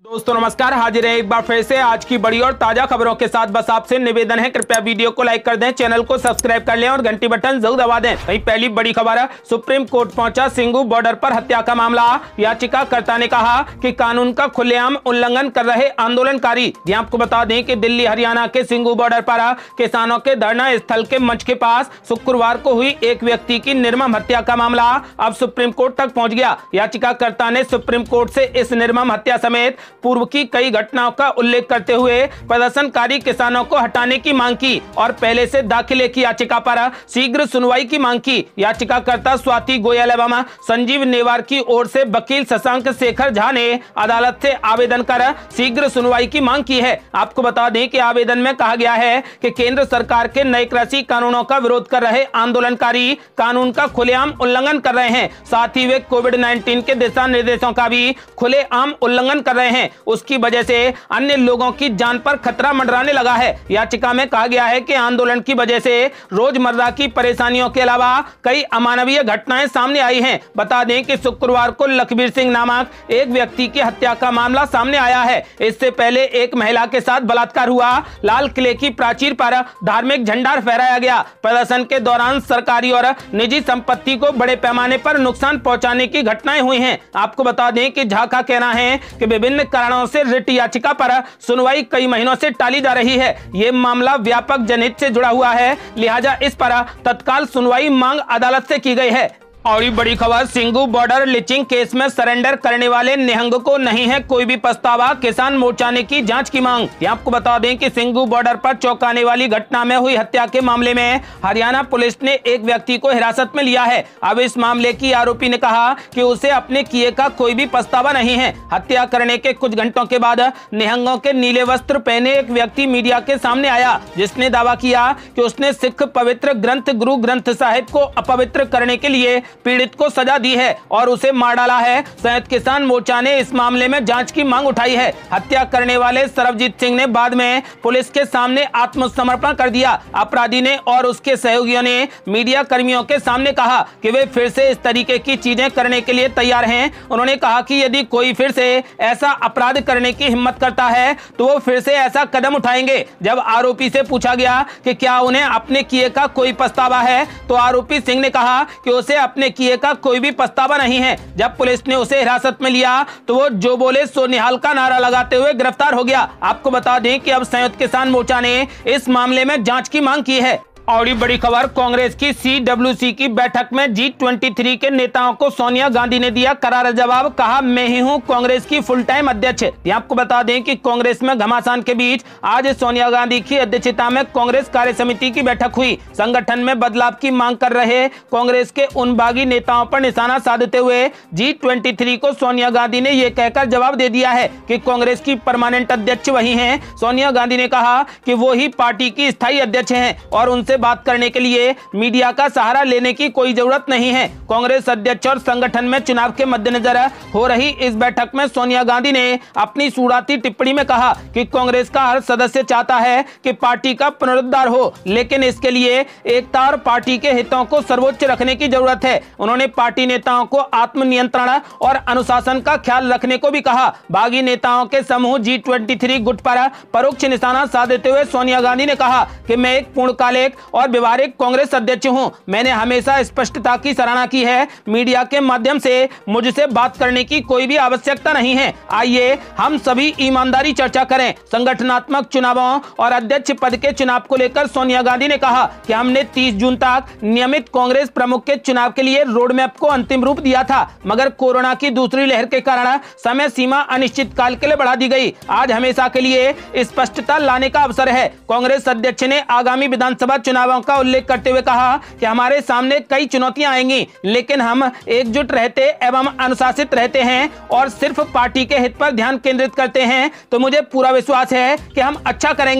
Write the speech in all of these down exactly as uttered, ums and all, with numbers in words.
दोस्तों नमस्कार, हाजिर है एक बार फिर से आज की बड़ी और ताजा खबरों के साथ। बस आपसे निवेदन है, कृपया वीडियो को लाइक कर दें, चैनल को सब्सक्राइब कर लें और घंटी बटन जरूर दबा दें। वहीं पहली बड़ी खबर है, सुप्रीम कोर्ट पहुंचा सिंघू बॉर्डर पर हत्या का मामला। याचिकाकर्ता ने कहा कि कानून का खुलेआम उल्लंघन कर रहे आंदोलनकारी। आपको बता दें कि दिल्ली हरियाणा के सिंघू बॉर्डर पर किसानों के धरना स्थल के मंच के पास शुक्रवार को हुई एक व्यक्ति की निर्मम हत्या का मामला अब सुप्रीम कोर्ट तक पहुंच गया। याचिकाकर्ता ने सुप्रीम कोर्ट से इस निर्मम हत्या समेत पूर्व की कई घटनाओं का उल्लेख करते हुए प्रदर्शनकारी किसानों को हटाने की मांग की और पहले से दाखिल की याचिका पर शीघ्र सुनवाई की मांग की। याचिकाकर्ता स्वाति गोयल एवं संजीव नेवार की ओर से वकील शशांक शेखर झा ने अदालत से आवेदन कर शीघ्र सुनवाई की मांग की है। आपको बता दें कि आवेदन में कहा गया है कि केंद्र सरकार के नए कृषि कानूनों का विरोध कर रहे आंदोलनकारी कानून का खुलेआम उल्लंघन कर रहे हैं, साथ ही वे कोविड नाइन्टीन के दिशा निर्देशों का भी खुलेआम उल्लंघन कर रहे हैं। उसकी वजह से अन्य लोगों की जान पर खतरा मंडराने लगा है। याचिका में कहा गया है कि आंदोलन की वजह से रोजमर्रा की परेशानियों के अलावा कई अमानवीय घटनाएं सामने आई हैं। बता दें कि शुक्रवार को लखबीर सिंह नामक एक व्यक्ति की हत्या का मामला सामने आया है। इससे पहले एक महिला के साथ बलात्कार हुआ। लाल किले की प्राचीर पर धार्मिक झंडा फहराया गया। प्रदर्शन के दौरान सरकारी और निजी संपत्ति को बड़े पैमाने पर नुकसान पहुंचाने की घटनाएं हुई हैं। आपको बता दें कि झा का कहना है कि विभिन्न कारणों से रिट याचिका पर सुनवाई कई महीनों से टाली जा रही है। ये मामला व्यापक जनहित से जुड़ा हुआ है, लिहाजा इस पर तत्काल सुनवाई मांग अदालत से की गई है। और ये बड़ी खबर, सिंघू बॉर्डर लिचिंग केस में सरेंडर करने वाले निहंग को नहीं है कोई भी पछतावा, किसान मोर्चा ने की जांच की मांग। आपको बता दें कि सिंघू बॉर्डर पर चौंकाने वाली घटना में हुई हत्या के मामले में हरियाणा पुलिस ने एक व्यक्ति को हिरासत में लिया है। अब इस मामले की आरोपी ने कहा कि उसे अपने किए का कोई भी पछतावा नहीं है। हत्या करने के कुछ घंटों के बाद निहंगों के नीले वस्त्र पहने एक व्यक्ति मीडिया के सामने आया, जिसने दावा किया कि उसने सिख पवित्र ग्रंथ गुरु ग्रंथ साहिब को अपवित्र करने के लिए पीड़ित को सजा दी है और उसे मार डाला है। संयुक्त किसान मोर्चा ने इस मामले में जांच की मांग उठाई है। हत्या करने वाले सरबजीत सिंह ने बाद में पुलिस के सामने आत्मसमर्पण कर दिया। अपराधी ने और उसके सहयोगियों ने मीडिया कर्मियों के सामने कहा कि वे फिर से इस तरीके की चीजें करने के लिए तैयार हैं। उन्होंने कहा कि यदि कोई फिर से ऐसा अपराध करने की हिम्मत करता है तो वो फिर से ऐसा कदम उठाएंगे। जब आरोपी से पूछा गया कि क्या उन्हें अपने किए का कोई पछतावा है तो आरोपी सिंह ने कहा कि उसे अपने किए का कोई भी पछतावा नहीं है। जब पुलिस ने उसे हिरासत में लिया तो वो जो बोले सो निहाल का नारा लगाते हुए गिरफ्तार हो गया। आपको बता दें कि अब संयुक्त किसान मोर्चा ने इस मामले में जांच की मांग की है। और ये बड़ी खबर, कांग्रेस की सी डब्ल्यू सी की बैठक में जी ट्वेंटी थ्री के नेताओं को सोनिया गांधी ने दिया करारा जवाब। कहा, मैं ही हूं कांग्रेस की फुल टाइम अध्यक्ष। आपको बता दें कि कांग्रेस में घमासान के बीच आज सोनिया गांधी की अध्यक्षता में कांग्रेस कार्य समिति की बैठक हुई। संगठन में बदलाव की मांग कर रहे कांग्रेस के उन बागी नेताओं पर निशाना साधते हुए जी ट्वेंटी थ्री को सोनिया गांधी ने यह कहकर जवाब दे दिया है कि कांग्रेस की परमानेंट अध्यक्ष वही है। सोनिया गांधी ने कहा कि वो ही पार्टी की स्थायी अध्यक्ष है और उनसे बात करने के लिए मीडिया का सहारा लेने की कोई जरूरत नहीं है। कांग्रेस अध्यक्ष और संगठन में चुनाव के मद्देनजर हो रही इस बैठक में सोनिया गांधी ने अपनी शुरुआती टिप्पणी में कहा कि कांग्रेस का हर सदस्य चाहता है कि पार्टी का पुनरुद्धार हो, लेकिन इसके लिए एकता और पार्टी के हितों को सर्वोच्च रखने की जरूरत है। उन्होंने पार्टी नेताओं को आत्मनियंत्रण और अनुशासन का ख्याल रखने को भी कहा। बागी नेताओं के समूह जी ट्वेंटी थ्री गुट पर परोक्ष निशाना साधते हुए सोनिया गांधी ने कहा कि मैं एक पूर्णकालिक और व्यवहारिक कांग्रेस अध्यक्ष हूं। मैंने हमेशा स्पष्टता की सराहना की है। मीडिया के माध्यम से मुझसे बात करने की कोई भी आवश्यकता नहीं है। आइए हम सभी ईमानदारी चर्चा करें। संगठनात्मक चुनावों और अध्यक्ष पद के चुनाव को लेकर सोनिया गांधी ने कहा कि हमने तीस जून तक नियमित कांग्रेस प्रमुख के चुनाव के लिए रोड मैप को अंतिम रूप दिया था, मगर कोरोना की दूसरी लहर के कारण समय सीमा अनिश्चित काल के लिए बढ़ा दी गई। आज हमेशा के लिए स्पष्टता लाने का अवसर है। कांग्रेस अध्यक्ष ने आगामी विधानसभा चुनावों का उल्लेख करते हुए कहा कि हमारे सामने कई चुनौतियां आएंगी, लेकिन हम एकजुट रहते एवं अनुशासित रहते हैं और सिर्फ पार्टी के हित पर ध्यान केंद्रित करते हैं तो मुझे पूरा विश्वास है कि हम अच्छा करेंगे।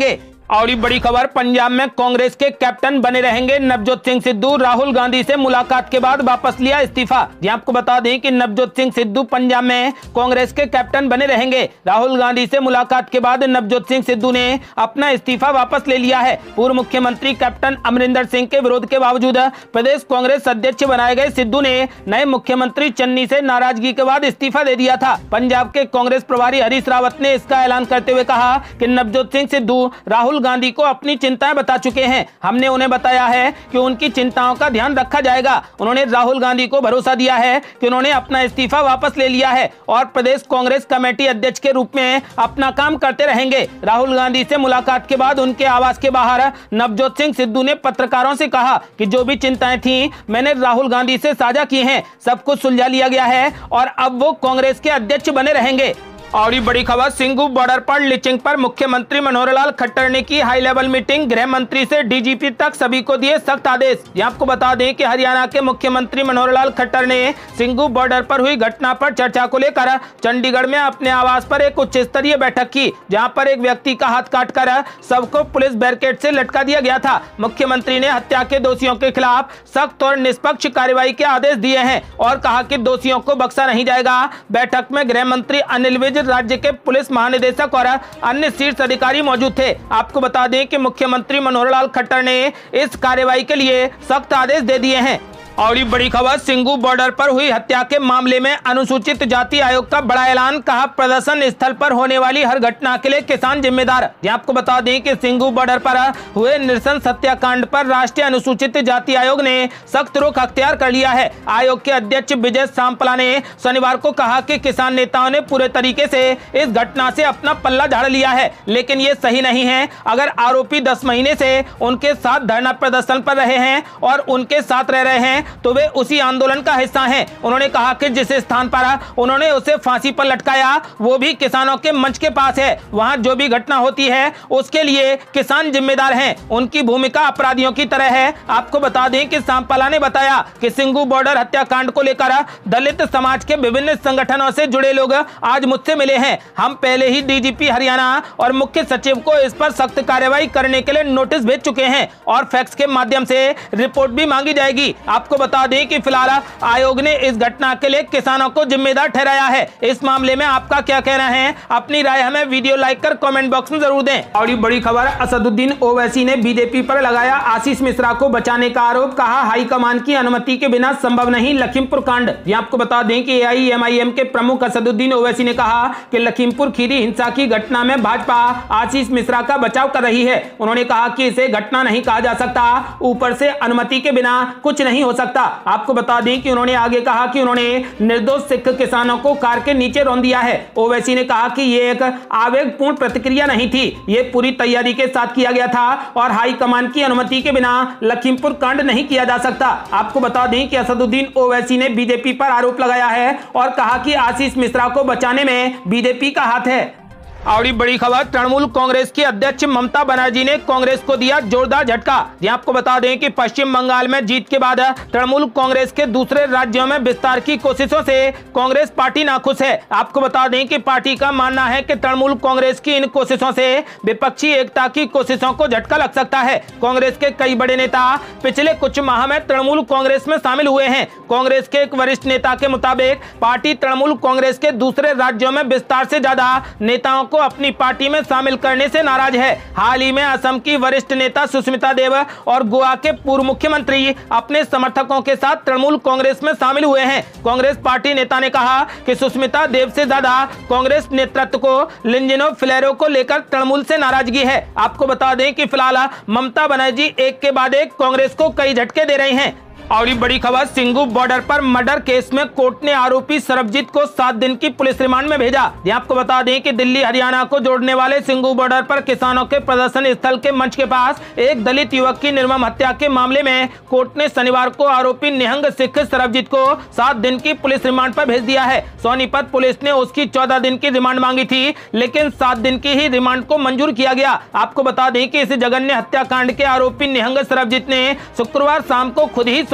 और बड़ी खबर, पंजाब में कांग्रेस के कैप्टन बने रहेंगे नवजोत सिंह सिद्धू। राहुल गांधी से मुलाकात के बाद वापस लिया इस्तीफा। जी आपको बता दें कि नवजोत सिंह सिद्धू पंजाब में कांग्रेस के कैप्टन बने रहेंगे। राहुल गांधी से मुलाकात के बाद नवजोत सिंह सिद्धू ने अपना इस्तीफा वापस ले लिया है। पूर्व मुख्यमंत्री कैप्टन अमरिंदर सिंह के विरोध के बावजूद प्रदेश कांग्रेस अध्यक्ष बनाए गए सिद्धू ने नए मुख्यमंत्री चन्नी से नाराजगी के बाद इस्तीफा दे दिया था। पंजाब के कांग्रेस प्रभारी हरीश रावत ने इसका ऐलान करते हुए कहा कि नवजोत सिंह सिद्धू राहुल गांधी को अपनी चिंताएं बता चुके हैं। हमने उन्हें बताया है कि उनकी चिंताओं का ध्यान रखा जाएगा। उन्होंने राहुल गांधी को भरोसा दिया है कि उन्होंने अपना इस्तीफा वापस ले लिया है और प्रदेश कांग्रेस कमेटी अध्यक्ष के रूप में अपना काम करते रहेंगे। राहुल गांधी से मुलाकात के बाद उनके आवास के बाहर नवजोत सिंह सिद्धू ने पत्रकारों से कहा कि जो भी चिंताएं थी मैंने राहुल गांधी से साझा की हैं, सब कुछ सुलझा लिया गया है और अब वो कांग्रेस के अध्यक्ष बने रहेंगे। और ये बड़ी खबर, सिंगू बॉर्डर पर लिंचिंग पर मुख्यमंत्री मनोहर लाल खट्टर ने की हाई लेवल मीटिंग। गृह मंत्री से डीजीपी तक सभी को दिए सख्त आदेश। ये आपको बता दें कि हरियाणा के मुख्यमंत्री मनोहर लाल खट्टर ने सिंगू बॉर्डर पर हुई घटना पर चर्चा को लेकर चंडीगढ़ में अपने आवास पर एक उच्च स्तरीय बैठक की, जहां पर एक व्यक्ति का हाथ काटकर सबको पुलिस बैरिकेड से लटका दिया गया था। मुख्यमंत्री ने हत्या के दोषियों के खिलाफ सख्त और निष्पक्ष कार्रवाई के आदेश दिए हैं और कहा कि दोषियों को बख्शा नहीं जाएगा। बैठक में गृह मंत्री अनिल विज, राज्य के पुलिस महानिदेशक और अन्य शीर्ष अधिकारी मौजूद थे। आपको बता दें कि मुख्यमंत्री मनोहर लाल खट्टर ने इस कार्रवाई के लिए सख्त आदेश दे दिए हैं। और ये बड़ी खबर, सिंगू बॉर्डर पर हुई हत्या के मामले में अनुसूचित जाति आयोग का बड़ा ऐलान। कहा प्रदर्शन स्थल पर होने वाली हर घटना के लिए किसान जिम्मेदार। ये आपको बता दें कि सिंगू बॉर्डर पर हुए नृशंस हत्याकांड पर राष्ट्रीय अनुसूचित जाति आयोग ने सख्त रुख अख्तियार कर लिया है। आयोग के अध्यक्ष विजय सांपला ने शनिवार को कहा कि किसान नेताओं ने पूरे तरीके से इस घटना से अपना पल्ला झाड़ लिया है, लेकिन ये सही नहीं है। अगर आरोपी दस महीने से उनके साथ धरना प्रदर्शन पर रहे हैं और उनके साथ रह रहे हैं तो वे उसी आंदोलन का हिस्सा हैं। उन्होंने कहा कि जिस स्थान पर उन्होंने उसे फांसी पर लटकाया वो भी किसानों के मंच के पास है। वहां जो भी घटना होती है उसके लिए किसान जिम्मेदार हैं। उनकी भूमिका अपराधियों की तरह है। आपको बता दें कि सांपला ने बताया कि सिंगू बॉर्डर हत्याकांड को लेकर दलित समाज के विभिन्न संगठनों से जुड़े लोग आज मुझसे मिले हैं। हम पहले ही डीजीपी हरियाणा और मुख्य सचिव को इस पर सख्त कार्रवाई करने के लिए नोटिस भेज चुके हैं और फैक्स के माध्यम से रिपोर्ट भी मांगी जाएगी। आपको बता दें कि फिलहाल आयोग ने इस घटना के लिए किसानों को जिम्मेदार ठहराया है। इस मामले में आपका क्या कहना है? अपनी राय हमें वीडियो लाइक कर कमेंट बॉक्स में जरूर दें। और ये बड़ी खबर, असदुद्दीन ओवैसी ने बीजेपी पर लगाया आशीष मिश्रा को बचाने का आरोप। कहा हाईकमान की अनुमति के बिना संभव नहीं लखीमपुर कांड। ये आपको बता दें कि एआईएमआईएम के प्रमुख असदुद्दीन ओवैसी ने कहा कि लखीमपुर खीरी हिंसा की घटना में भाजपा आशीष मिश्रा का बचाव कर रही है। उन्होंने कहा कि इसे घटना नहीं कहा जा सकता, ऊपर से अनुमति के बिना कुछ नहीं हो सकता। आपको बता दें कि उन्होंने आगे कहा कि उन्होंने निर्दोष सिख किसानों को कार के नीचे रौंद दिया है। ओवैसी ने कहा कि यह एक आवेगपूर्ण प्रतिक्रिया नहीं थी, यह पूरी तैयारी के साथ किया गया था और हाईकमान की अनुमति के बिना लखीमपुर कांड नहीं किया जा सकता। आपको बता दें कि असदुद्दीन ओवैसी ने बीजेपी पर आरोप लगाया है और कहा कि आशीष मिश्रा को बचाने में बीजेपी का हाथ है। और बड़ी खबर, तृणमूल कांग्रेस की अध्यक्ष ममता बनर्जी ने कांग्रेस को दिया जोरदार झटका। यहां आपको बता दें कि पश्चिम बंगाल में जीत के बाद तृणमूल कांग्रेस के दूसरे राज्यों में विस्तार की कोशिशों से कांग्रेस पार्टी नाखुश है। आपको बता दें कि पार्टी का मानना है कि तृणमूल कांग्रेस की इन कोशिशों से विपक्षी एकता की कोशिशों को झटका लग सकता है। कांग्रेस के कई बड़े नेता पिछले कुछ माह में तृणमूल कांग्रेस में शामिल हुए हैं। कांग्रेस के एक वरिष्ठ नेता के मुताबिक पार्टी तृणमूल कांग्रेस के दूसरे राज्यों में विस्तार से ज्यादा नेताओं को अपनी पार्टी में शामिल करने से नाराज है। हाल ही में असम की वरिष्ठ नेता सुष्मिता देव और गोवा के पूर्व मुख्यमंत्री अपने समर्थकों के साथ तृणमूल कांग्रेस में शामिल हुए हैं। कांग्रेस पार्टी नेता ने कहा कि सुष्मिता देव से ज्यादा कांग्रेस नेतृत्व को लिंजिनो फिलेरो को लेकर तृणमूल से नाराजगी है। आपको बता दें कि फिलहाल ममता बनर्जी एक के बाद एक कांग्रेस को कई झटके दे रही हैं। और ये बड़ी खबर, सिंगू बॉर्डर पर मर्डर केस में कोर्ट ने आरोपी सरबजीत को सात दिन की पुलिस रिमांड में भेजा। ये आपको बता दें कि दिल्ली हरियाणा को जोड़ने वाले सिंगू बॉर्डर पर किसानों के प्रदर्शन स्थल के मंच के पास एक दलित युवक की निर्मम हत्या के मामले में कोर्ट ने शनिवार को आरोपी निहंग सिख सरबजीत को सात दिन की पुलिस रिमांड पर भेज दिया है। सोनीपत पुलिस ने उसकी चौदह दिन की रिमांड मांगी थी, लेकिन सात दिन की ही रिमांड को मंजूर किया गया। आपको बता दें कि इस जघन्य हत्याकांड के आरोपी निहंग सरबजीत ने शुक्रवार शाम को खुद ही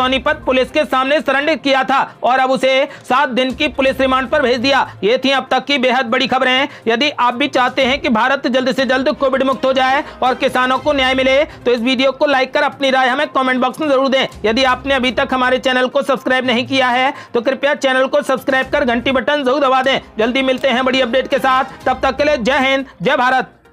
सोनीपत पुलिस के सामने सरेंडर किया था और अब उसे सात दिन की पुलिस रिमांड पर भेज दिया। ये थी अब तक की बेहद बड़ी खबरें। यदि आप भी चाहते हैं कि भारत जल्द से जल्द कोविड मुक्त हो जाए और किसानों को न्याय मिले तो इस वीडियो को लाइक कर अपनी राय हमें कमेंट बॉक्स में जरूर दें। यदि आपने अभी तक हमारे चैनल को सब्सक्राइब नहीं किया है तो कृपया चैनल को सब्सक्राइब कर घंटी बटन जरूर दबा दें। जल्दी मिलते हैं बड़ी अपडेट के साथ, तब तक के लिए जय हिंद, जय भारत।